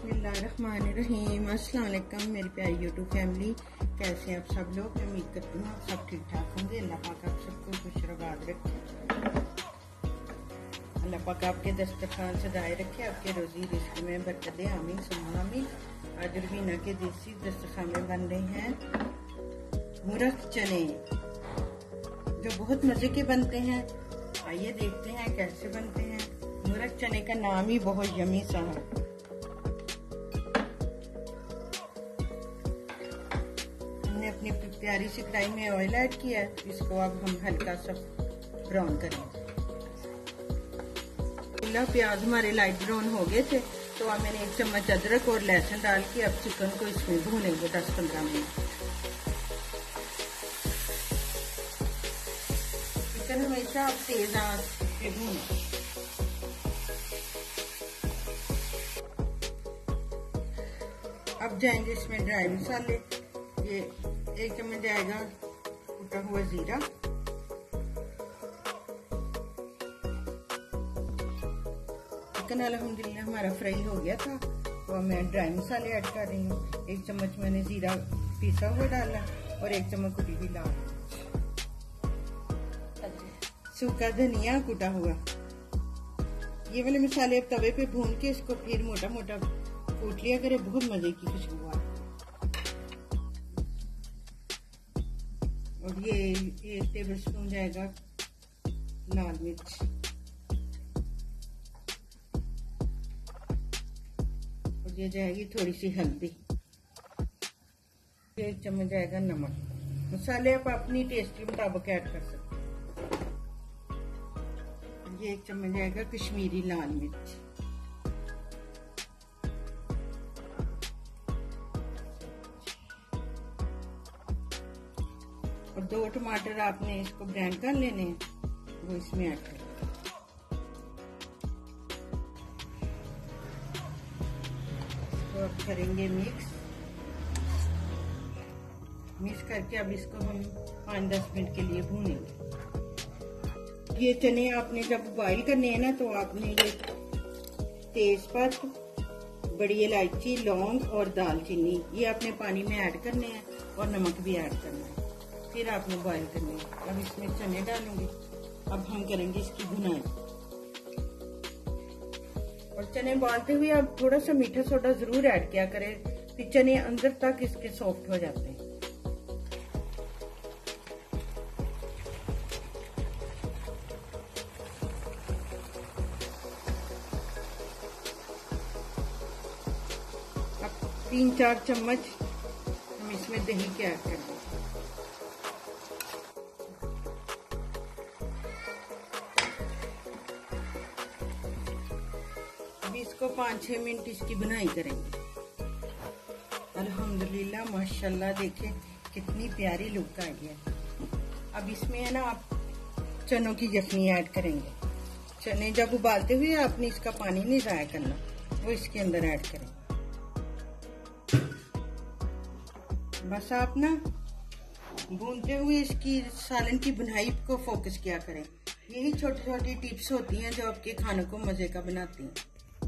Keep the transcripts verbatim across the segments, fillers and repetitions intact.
बिस्मिल्लाहिर्रहमानिर्रहीम। अस्सलाम वालेकुम मेरी प्यारी यूट्यूब फैमिली, कैसे हैं आप सब लोग। मैं उम्मीद करती हूँ आप सब ठीक ठाक होंगे। अल्लाह पाक आप सबको खुश रबाद रखे, अल्लाह पाक आपके दस्तरखान सजाए रखे, आपके रोजी रिस्क में बरकत दे, आमीन सुम्मा आमीन। आज रुबीना के देसी दस्तरखान में बन रहे हैं मुरग चने, जो बहुत मजे के बनते हैं। आइए देखते हैं कैसे बनते हैं। मुरग चने का नाम ही बहुत यमी सा है। हमने अपनी प्यारी सी कढ़ाई में ऑयल ऐड किया है, इसको अब हम हल्का सा ब्राउन करेंगे। प्याज हमारे लाइट ब्राउन हो गए थे, तो अब मैंने एक चम्मच अदरक और लहसुन डाल के अब चिकन को इसमें भूनेंगे दस पंद्रह मिनट। चिकन हमेशा आप तेज आंच पे भूनें। अब जाएंगे इसमें ड्राई मसाले। ये एक चम्मच जाएगा कुटा हुआ जीरा, चिकन अल्हम्दुलिल्लाह हमारा फ्राई हो गया था, तो मैं ड्राई मसाले ऐड कर रही हूँ। एक चम्मच मैंने जीरा पीसा हुआ डाला और एक चम्मच कुटी हुई लाल सूखा धनिया कुटा हुआ। ये वाले मसाले अब तवे पे भून के इसको फिर मोटा मोटा कूट लिया करे, बहुत मजे की खुशबू आ। और ये एक टेबल स्पून जाएगा लाल मिर्च, और ये जाएगी थोड़ी सी हल्दी, एक चम्मच जाएगा नमक। मसाले आप अपनी टेस्ट के मुताबिक ऐड कर सकते हैं। ये एक चम्मच जाएगा कश्मीरी लाल मिर्च, और दो टमाटर आपने इसको ग्राइंड कर लेने हैं, वो इसमें ऐड कर। तो अब करेंगे मिक्स मिक्स करके अब इसको हम पाँच दस मिनट के लिए भूनेंगे। ये चने आपने जब बॉईल करने हैं ना, तो आपने ये तेजपत्त, बड़ी इलायची, लौंग और दालचीनी ये अपने पानी में ऐड करने हैं, और नमक भी ऐड करना है, फिर आपने बॉईल करने हैं। अब इसमें चने डालूंगी। अब हम करेंगे इसकी भुनाई। और चने बालते हुए आप थोड़ा सा मीठा सोडा जरूर ऐड किया करें, फिर चने अंदर तक इसके सॉफ्ट हो जाते हैं। अब तीन चार चम्मच हम इसमें दही के ऐड कर दें। इसको पाँच छह मिनट इसकी बुनाई करेंगे। अल्हम्दुलिल्लाह माशाल्लाह, देखें कितनी प्यारी लुक आई है। अब इसमें है ना आप चनों की यखनी ऐड करेंगे। चने जब उबालते हुए आपने इसका पानी नहीं ज़ाया करना, वो इसके अंदर ऐड करें। बस आप ना भूनते हुए इसकी सालन की बुनाई को फोकस किया करें। यही छोटी छोटी टिप्स होती हैं जो आपके खानों को मजे का बनाती हैं।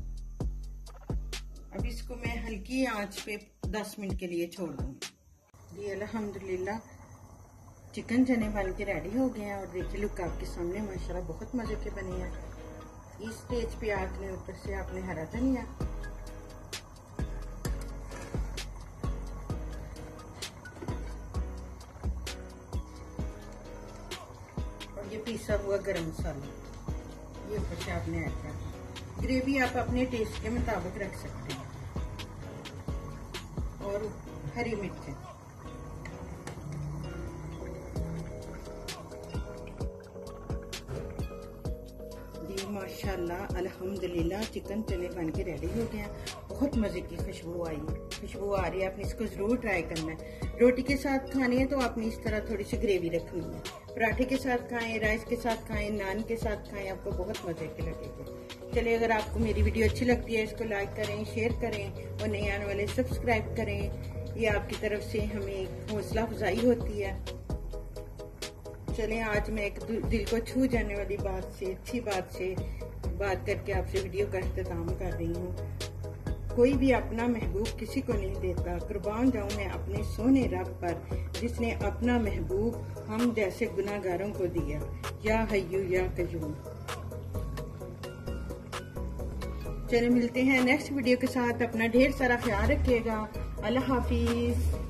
अब इसको मैं हल्की आंच पे दस मिनट के लिए छोड़ दूंगी। ये अल्हम्दुलिल्लाह चिकन चने बन के रेडी हो गए हैं, और देखिए लुक आपके सामने माशाल्लाह बहुत मजे के बने हैं। इस स्टेज पे आपने ऊपर से आपने हरा धनिया, और ये पिसा हुआ गरम मसाला ये ऊपर से आपने ऐड कर दिया। ग्रेवी आप अपने टेस्ट के मुताबिक रख सकते हैं, और हरी मिर्च। जी माशाल्लाह अल्हम्दुलिल्लाह चिकन चने बन के रेडी हो गए हैं। बहुत मजे की खुशबू आई खुशबू आ रही है। आपने इसको जरूर ट्राई करना है। रोटी के साथ खानी है तो आपने इस तरह थोड़ी सी ग्रेवी रखनी है। पराठे के साथ खाएं, राइस के साथ खाएं, नान के साथ खाएं, आपको बहुत मजे के लगेंगे। चलिए, अगर आपको मेरी वीडियो अच्छी लगती है इसको लाइक करें, शेयर करें, और नए आने वाले सब्सक्राइब करें। ये आपकी तरफ से हमें हौसला अफजाई होती है। चलें, आज मैं एक दिल को छू जाने वाली बात से, अच्छी बात से बात करके आपसे वीडियो का इख्तिताम कर रही हूँ। कोई भी अपना महबूब किसी को नहीं देता। कुर्बान जाऊं मैं अपने सोने रब पर, जिसने अपना महबूब हम जैसे गुनाहगारों को दिया। या हय्यू या कय्यूम। चलिए मिलते हैं नेक्स्ट वीडियो के साथ। अपना ढेर सारा ख्याल रखिएगा। अल्लाह हाफिज।